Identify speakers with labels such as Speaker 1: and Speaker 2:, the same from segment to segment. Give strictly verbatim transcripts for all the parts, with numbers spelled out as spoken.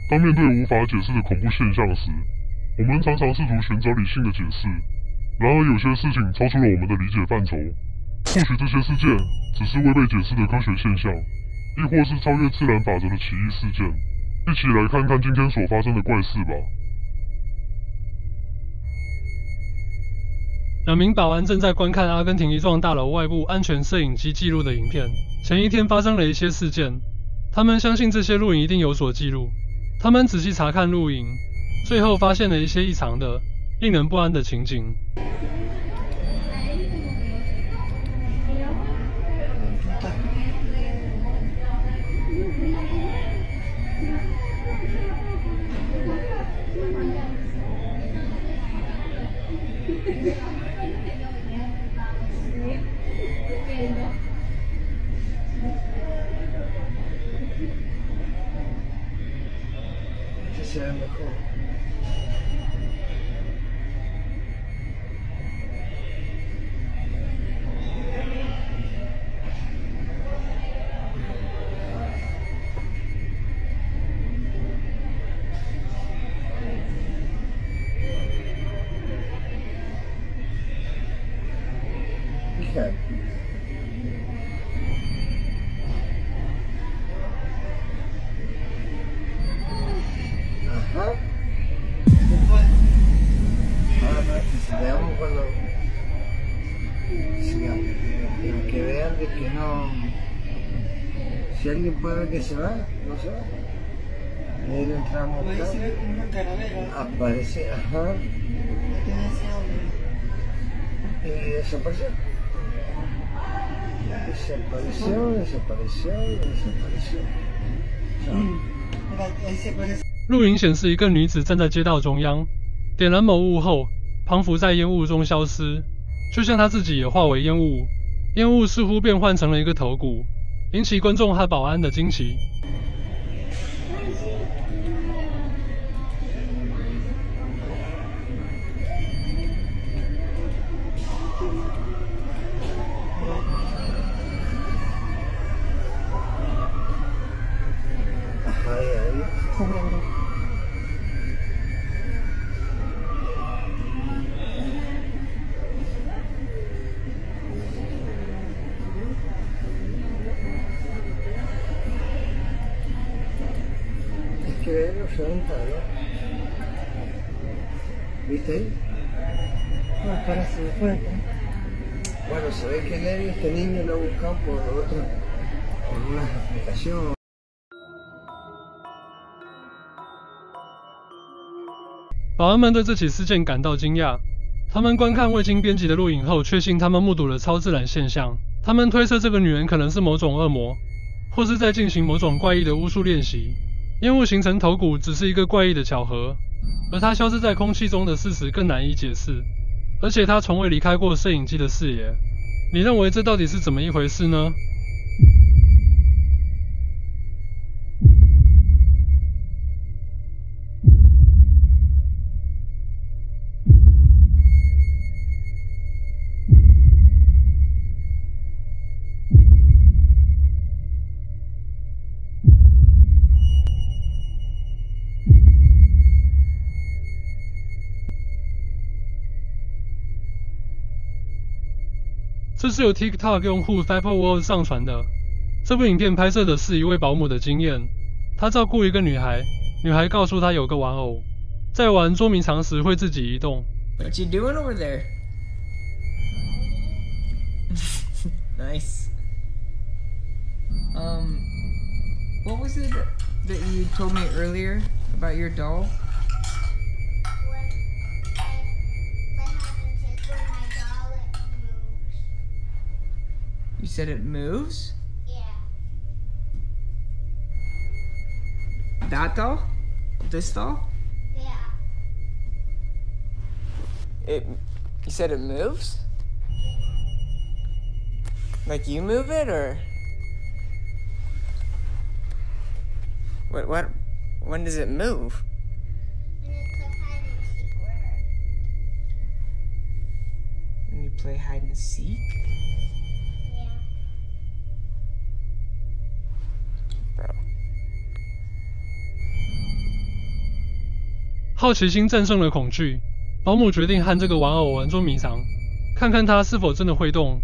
Speaker 1: 当面对无法解释的恐怖现象时，我们常常试图寻找理性的解释。然而，有些事情超出了我们的理解范畴。或许这些事件只是未被解释的科学现象，亦或是超越自然法则的奇异事件。一起来看看今天所发生的怪事吧。
Speaker 2: 两名保安正在观看阿根廷一幢大楼外部安全摄影机记录的影片。前一天发生了一些事件，他们相信这些录影一定有所记录。他们仔细查看录影，最后发现了一些异常的、令人不安的情景。
Speaker 3: Se ve mejor. Fíjate. Ajá. Después. Ahora veamos cuando. Sigamos. Pero que vean de que no. Si alguien puede ver que se va, no se va. Y ahí lo entramos.
Speaker 4: Ahí se ve como una calavera.
Speaker 3: Aparece, ajá. Y desapareció. Desapareció, desapareció, desapareció.
Speaker 4: Ahí se parece.
Speaker 2: 录影显示一个女子站在街道中央，点燃某物后，匍匐在烟雾中消失，就像她自己也化为烟雾。烟雾似乎变换成了一个头骨，引起观众和保安的惊奇。
Speaker 3: Que ver los sesenta, ¿no? ¿Viste ahí?
Speaker 4: No, para se me fue.
Speaker 3: Bueno, se ve que Levi, este niño lo ha buscado por otra, por una aplicación.
Speaker 2: 保安们对这起事件感到惊讶，他们观看未经编辑的录影后，确信他们目睹了超自然现象。他们推测这个女人可能是某种恶魔，或是在进行某种怪异的巫术练习。烟雾形成头骨只是一个怪异的巧合，而它消失在空气中的事实更难以解释。而且它从未离开过摄影机的视野。你认为这到底是怎么一回事呢？这是由 TikTok 用户 Fapple World 上传的。这部影片拍摄的是一位保姆的经验。她照顾一个女孩，女孩告诉她有个玩偶，在玩捉迷藏时会自己移动。
Speaker 5: What you doing over there? Nice. Um, what was it that you told me earlier about your doll? You said it moves?
Speaker 6: Yeah.
Speaker 5: That doll? This doll?
Speaker 6: Yeah.
Speaker 5: It. You said it moves? Like you move it, or what? What? When does it move?
Speaker 6: When you play hide and seek.
Speaker 5: When you play hide and seek?
Speaker 6: Yeah.
Speaker 5: Bro.
Speaker 2: 好奇心战胜了恐惧，保姆决定和这个玩偶玩捉迷藏，看看它是否真的会动。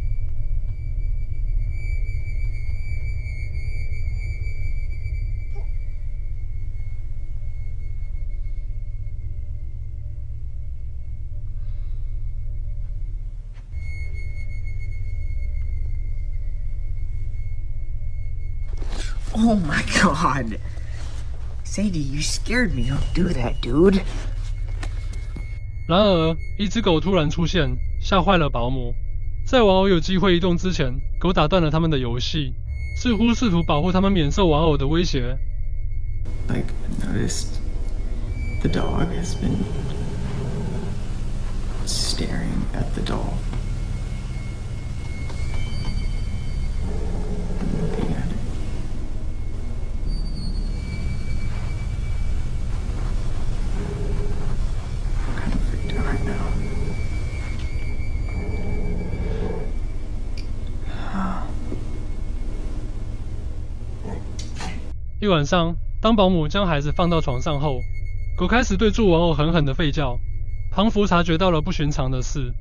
Speaker 6: Oh my god. Sadie, you scared me. Don't do that, dude.
Speaker 2: 然而，一只狗突然出现，吓坏了保姆。在玩偶有机会移动之前，狗打断了他们的游戏，似乎试图保护他们免受玩偶的威胁。
Speaker 7: Like, I noticed the dog has been staring at the doll. I'm looking at it. I'm kind of freaked out right now.
Speaker 2: 一晚上，当保姆将孩子放到床上后，狗开始对住玩偶狠狠地吠叫。庞福察觉到了不寻常的事。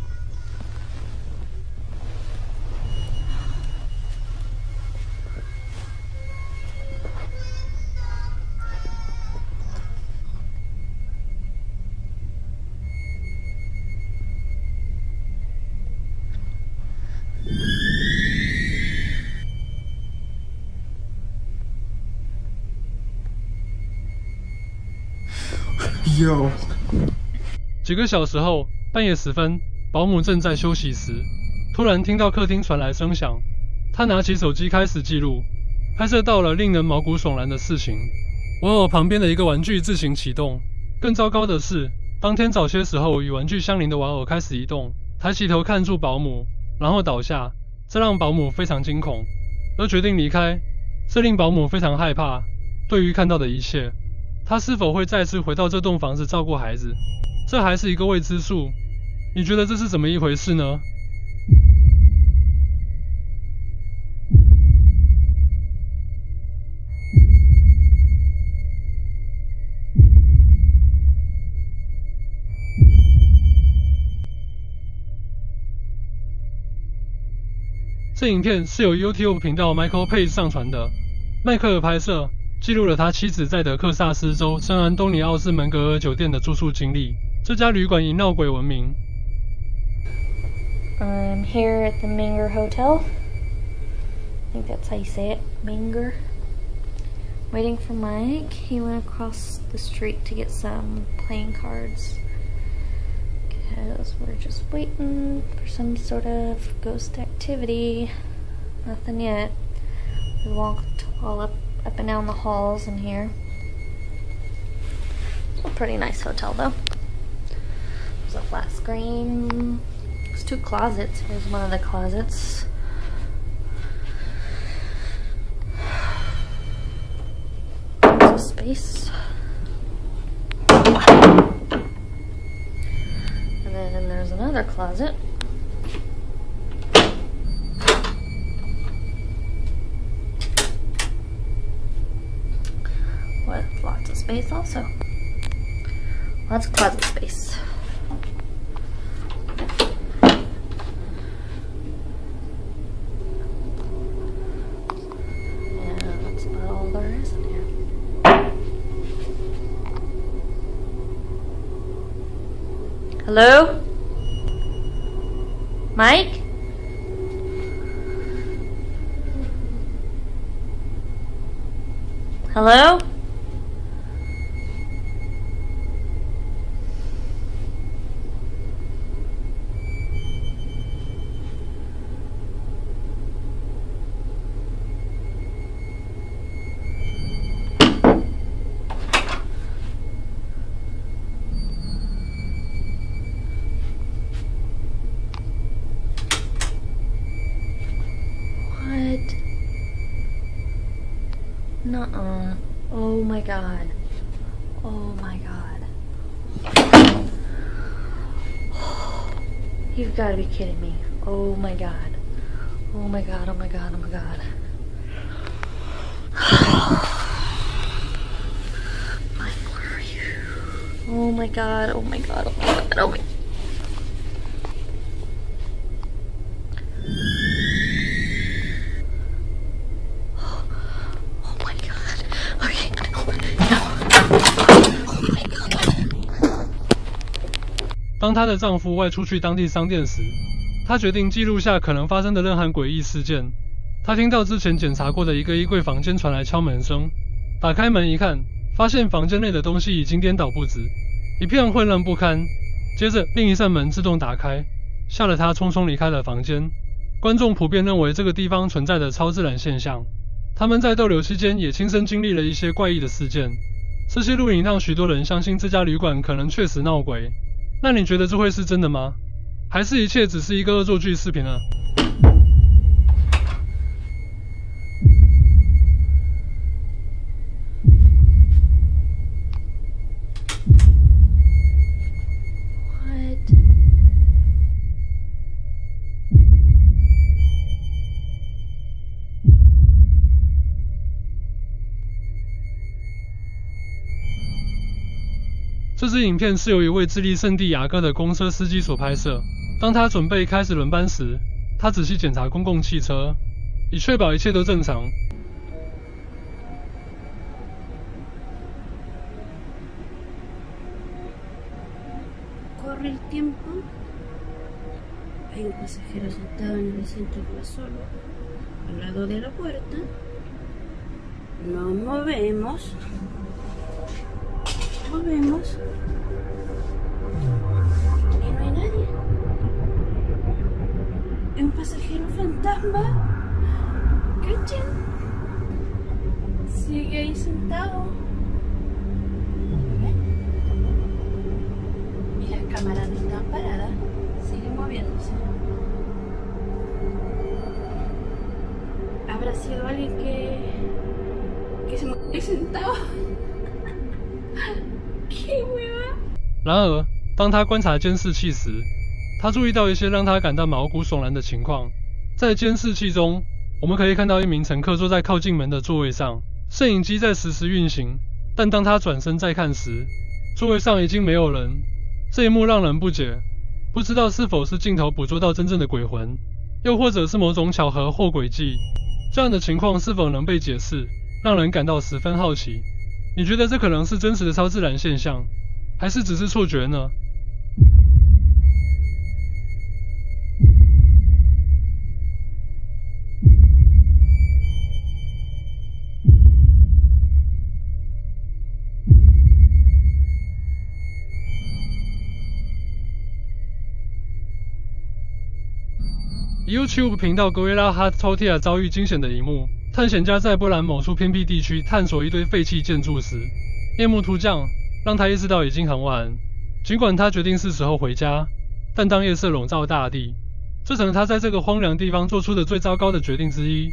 Speaker 7: Yo.
Speaker 2: 几个小时后，半夜时分，保姆正在休息时，突然听到客厅传来声响。他拿起手机开始记录，拍摄到了令人毛骨悚然的事情。玩偶旁边的一个玩具自行启动。更糟糕的是，当天早些时候与玩具相邻的玩偶开始移动，抬起头看住保姆，然后倒下，这让保姆非常惊恐，而决定离开。这令保姆非常害怕，对于看到的一切。他是否会再次回到这栋房子照顾孩子？这还是一个未知数。你觉得这是怎么一回事呢？这影片是由 YouTube 频道 Michael Page 上传的。迈克尔拍摄，记录了他妻子在德克萨斯州圣安东尼奥斯门格尔酒店的住宿经历。这家旅馆以闹鬼闻名。
Speaker 8: I'm here at the Menger Hotel. I think that's how you say it, Menger. Waiting for Mike. He went across the street to get some playing cards. Because we're just waiting for some sort of ghost activity. Nothing yet. We walked all up, up and down the halls in here. It's a pretty nice hotel though. There's a flat screen. There's two closets. Here's one of the closets. There's a space. And then there's another closet. With lots of space also. Lots of closet space. And that's about all there is in here. Hello? Mike? Hello? Nuh-uh. Oh my god. Oh my god. You've got to be kidding me. Oh my god. Oh my god, oh my god, oh my god. Mike, where are you? Oh my god, oh my god, oh my god, oh my Oh my god. Okay. Oh my god.
Speaker 2: 当她的丈夫外出去当地商店时，她决定记录下可能发生的任何诡异事件。她听到之前检查过的一个衣柜房间传来敲门声，打开门一看，发现房间内的东西已经颠倒不止，一片混乱不堪。接着另一扇门自动打开，吓得她匆匆离开了房间。观众普遍认为这个地方存在的超自然现象，他们在逗留期间也亲身经历了一些怪异的事件。这些录影让许多人相信这家旅馆可能确实闹鬼。那你觉得这会是真的吗？还是一切只是一个恶作剧视频呢？这支影片是由一位智利圣地亚哥的公车司机所拍摄。当他准备开始轮班时，他仔细检查公共汽车，以确保一切都正常。
Speaker 9: Corre el tiempo. Hay un pasajero sentado en el asiento que va solo, al lado de la puerta. Nos movemos. Movemos. Y no hay nadie. Es un pasajero fantasma. ¿Cachan? Sigue ahí sentado. ¿Ven? Y las cámaras no están paradas. Siguen moviéndose. ¿Habrá sido alguien que... que se movió sentado?
Speaker 2: 然而，当他观察监视器时，他注意到一些让他感到毛骨悚然的情况。在监视器中，我们可以看到一名乘客坐在靠近门的座位上，摄影机在实时运行。但当他转身再看时，座位上已经没有人。这一幕让人不解，不知道是否是镜头捕捉到真正的鬼魂，又或者是某种巧合或诡计。这样的情况是否能被解释，让人感到十分好奇。你觉得这可能是真实的超自然现象，还是只是错觉呢？YouTube 频道 Gorilla Hot Tortilla 遭遇惊险的一幕。探险家在波兰某处偏僻地区探索一堆废弃建筑时，夜幕突降，让他意识到已经很晚。尽管他决定是时候回家，但当夜色笼罩大地，这成了他在这个荒凉地方做出的最糟糕的决定之一。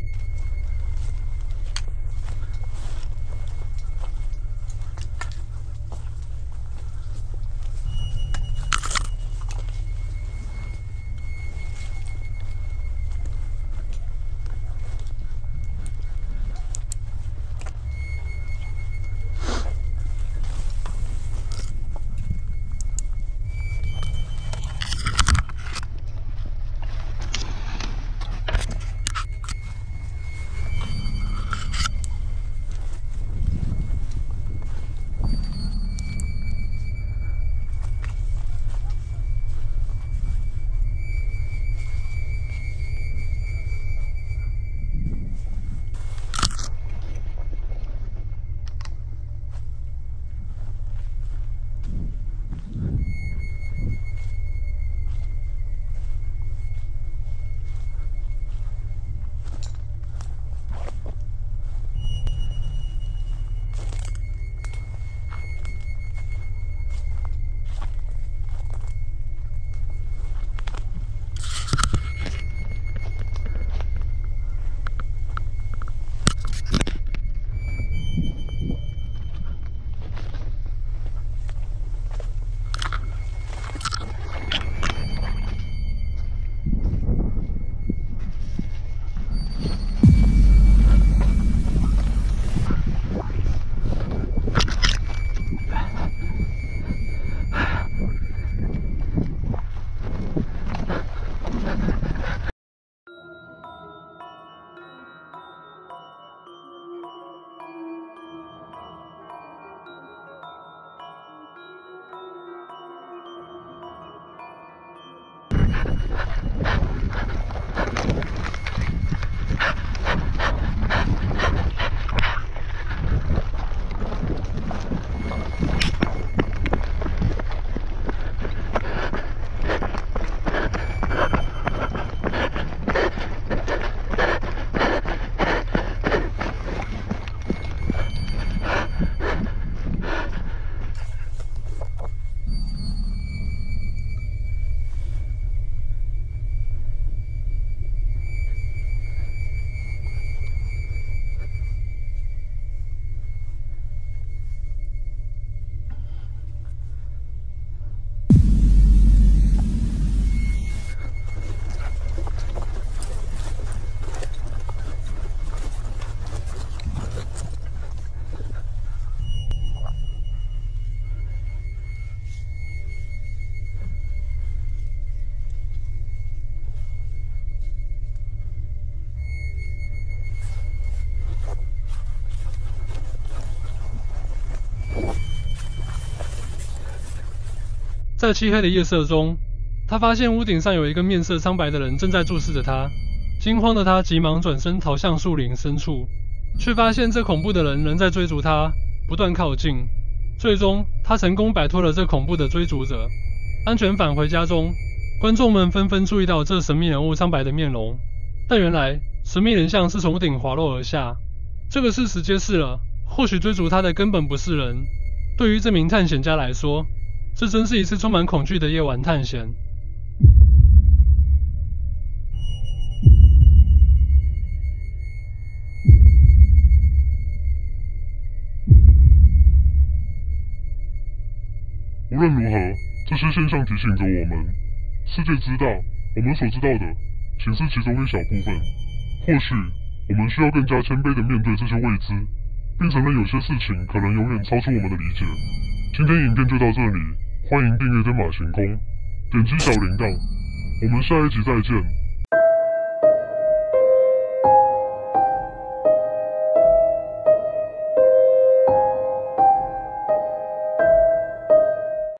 Speaker 2: 在漆黑的夜色中，他发现屋顶上有一个面色苍白的人正在注视着他。惊慌的他急忙转身逃向树林深处，却发现这恐怖的人仍在追逐他，不断靠近。最终，他成功摆脱了这恐怖的追逐者，安全返回家中。观众们纷纷注意到这神秘人物苍白的面容，但原来神秘人像是从屋顶滑落而下。这个事实揭示了，或许追逐他的根本不是人。对于这名探险家来说，这真是一次充满恐惧的夜晚探险。
Speaker 1: 无论如何，这些现象提醒着我们，世界之大，我们所知道的仅是其中一小部分。或许我们需要更加谦卑地面对这些未知，并承认有些事情可能永远超出我们的理解。今天影片就到这里，欢迎订阅天马行空，点击小铃铛，我们下一集再见。